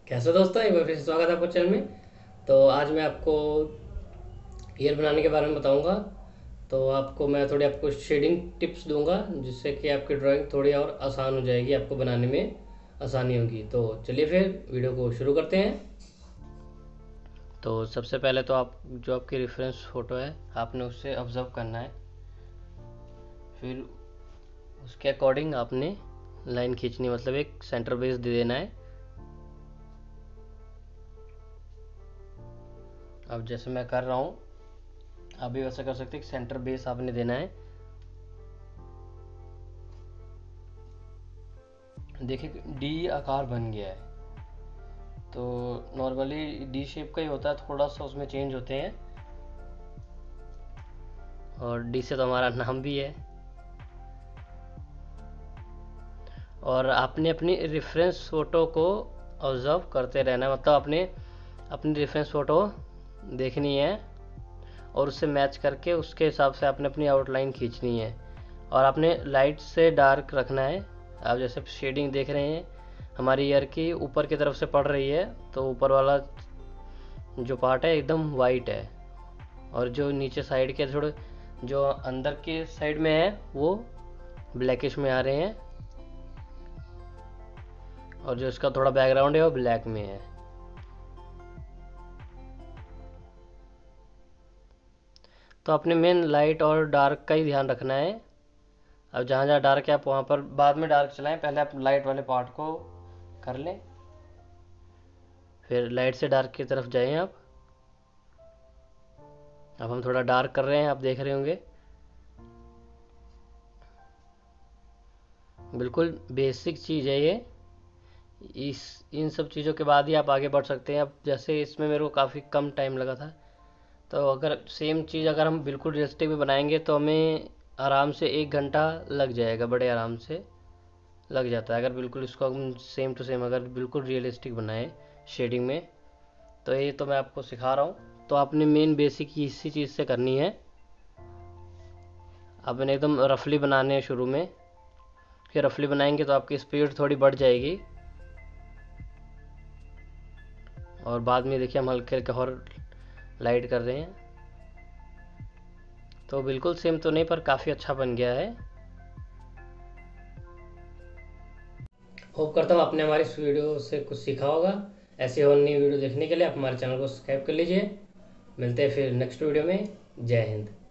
कैसे हो दोस्तों, एक बार फिर से स्वागत है आपको चैनल में। तो आज मैं आपको ईयर बनाने के बारे में बताऊंगा। तो आपको शेडिंग टिप्स दूंगा जिससे कि आपकी ड्राइंग थोड़ी और आसान हो जाएगी, आपको बनाने में आसानी होगी। तो चलिए फिर वीडियो को शुरू करते हैं। तो सबसे पहले तो आप जो आपकी रेफरेंस फ़ोटो है आपने उससे ऑब्ज़र्व करना है। फिर उसके अकॉर्डिंग आपने लाइन खींचनी, मतलब एक सेंटर बेस दे देना है। अब जैसे मैं कर रहा हूँ, आप भी वैसा कर सकते हैं। सेंटर बेस आपने देना है। देखिए डी आकार बन गया है। तो नॉर्मली डी शेप का ही होता है, थोड़ा सा उसमें चेंज होते हैं। और डी से तो हमारा नाम भी है। और आपने अपनी रेफरेंस फ़ोटो को ऑब्ज़र्व करते रहना है, मतलब आपने अपनी रेफरेंस फ़ोटो देखनी है और उससे मैच करके उसके हिसाब से आपने अपनी आउटलाइन खींचनी है। और आपने लाइट से डार्क रखना है। आप जैसे शेडिंग देख रहे हैं हमारी ईयर की ऊपर की तरफ से पड़ रही है, तो ऊपर वाला जो पार्ट है एकदम वाइट है, और जो नीचे साइड के थोड़े जो अंदर के साइड में है वो ब्लैकिश में आ रहे हैं, और जो इसका थोड़ा बैकग्राउंड है वो ब्लैक में है। तो अपने मेन लाइट और डार्क का ही ध्यान रखना है। अब जहाँ जहाँ डार्क है आप वहाँ पर बाद में डार्क चलाएं, पहले आप लाइट वाले पार्ट को कर लें, फिर लाइट से डार्क की तरफ जाएं आप। अब हम थोड़ा डार्क कर रहे हैं, आप देख रहे होंगे। बिल्कुल बेसिक चीज़ है ये। इस इन सब चीज़ों के बाद ही आप आगे बढ़ सकते हैं। अब जैसे इसमें मेरे को काफ़ी कम टाइम लगा था, तो अगर सेम चीज़ अगर हम बिल्कुल रियलिस्टिक में बनाएंगे तो हमें आराम से 1 घंटा लग जाएगा, बड़े आराम से लग जाता है। अगर बिल्कुल इसको हम सेम टू सेम अगर बिल्कुल रियलिस्टिक बनाएं शेडिंग में, तो ये तो मैं आपको सिखा रहा हूँ। तो आपने मेन बेसिक इसी चीज़ से करनी है। आपने एकदम रफली बनाने हैं शुरू में, फिर रफली बनाएंगे तो आपकी स्पीड थोड़ी बढ़ जाएगी, और बाद में देखिए हम हल्के हल्के और लाइट कर रहे हैं। तो बिल्कुल सेम तो नहीं, पर काफ़ी अच्छा बन गया है। होप करता हूँ आपने हमारी इस वीडियो से कुछ सीखा होगा। ऐसे और नई वीडियो देखने के लिए आप हमारे चैनल को सब्सक्राइब कर लीजिए। मिलते हैं फिर नेक्स्ट वीडियो में। जय हिंद।